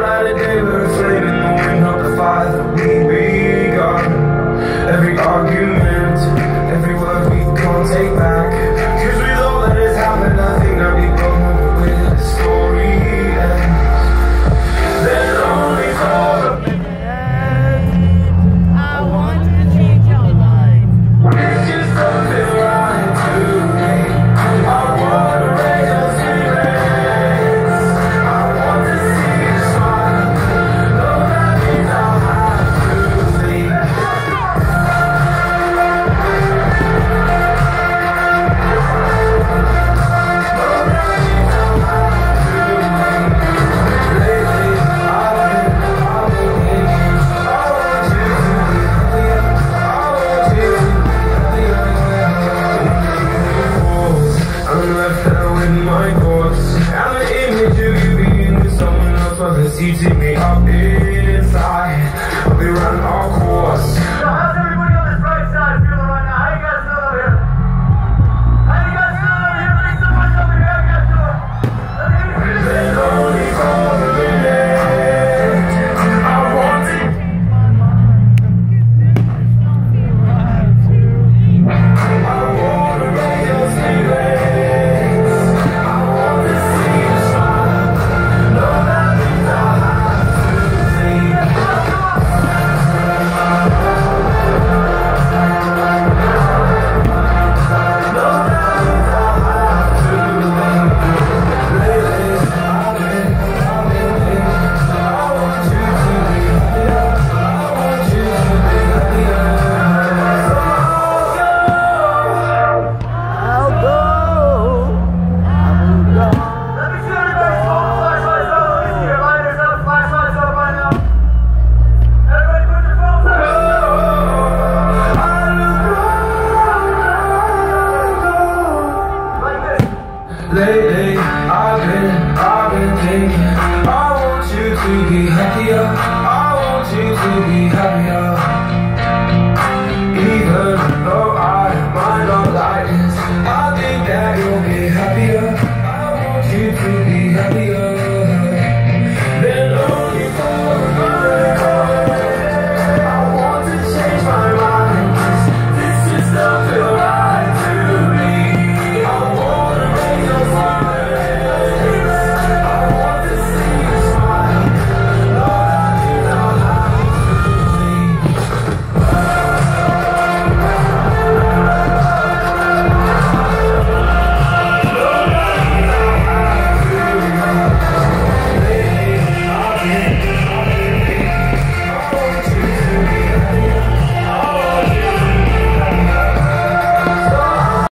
light a day we're enslaving, moving up the fire that we begun. Every argument, every word we can't take back, 'cause with all that has happened, I think that we both know where the story ends. There's only for a I want to change your life. It's just something right to me. I want to raise your spirits. I want to see you smile. No, that means I'll have to leave. Eating me up inside, we run our course. So how's everybody on this right side feeling right now? How you guys doing over here? How you guys doing over here? Make some noise over here. How you guys doing? Let me hear you. There's only for a minute. I want to. I want to raise your spirits. I want to see you smile. No, that means I'll have to leave. No, that means I'll have to leave. Lately, I've been thinking, I want you to be happier. I want you to be happier. So I'll go. Let me see everybody hold the flashlights up. Let me see your lighters up, flashlights up right now. Everybody put your phones up. Like this. lately, I've been thinking, I want you to be happier. I want you to be happier.